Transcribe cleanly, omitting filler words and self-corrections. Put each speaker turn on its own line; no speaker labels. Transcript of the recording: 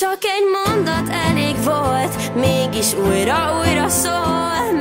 Csak egy mondat elég volt, mégis újra-újra szól.